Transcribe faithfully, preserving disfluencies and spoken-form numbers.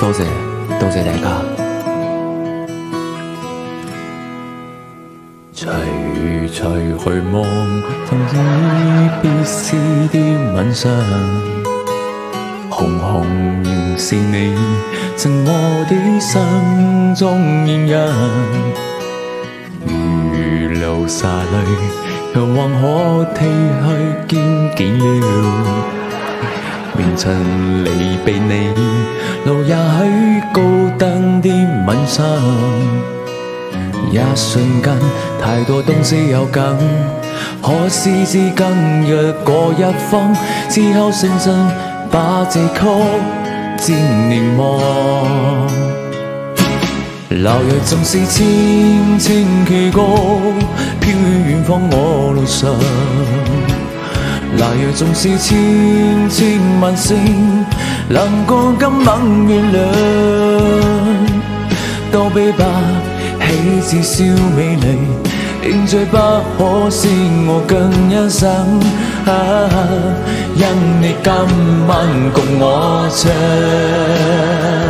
多謝多謝大家。齊齊去望，同意別是啲晚上，紅紅仍是你，曾我的心中綿羊。如流灑淚，又還可剃去見見了。明晨離別你，路也許高登啲晚上。一瞬間，太多東西有梗，可是至今若過一方，之後誠心把這曲漸凝望。流日縱是千千旗歌，飄於遠方我路上。那夜縱是千千萬星，能過今晚月亮，都比白起至笑美麗，仍最不可使我更欣賞。啊，因你今晚共我唱。